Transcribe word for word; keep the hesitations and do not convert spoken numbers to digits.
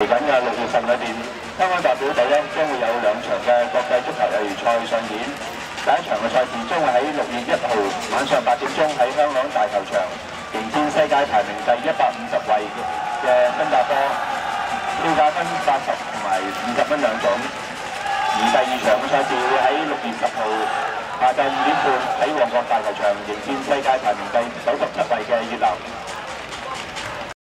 緊嘅六月份裏邊，香港代表隊咧將會有兩場嘅國際足球友誼賽上演。第一場嘅賽事將會喺六月一號晚上八點鐘喺香港大球場迎戰世界排名第一百五十位嘅新加坡，票價分八十同埋五十蚊兩種。而第二場嘅賽事會喺六月十號下晝五點半喺旺角大球場迎戰世界排名第九十七位嘅越南。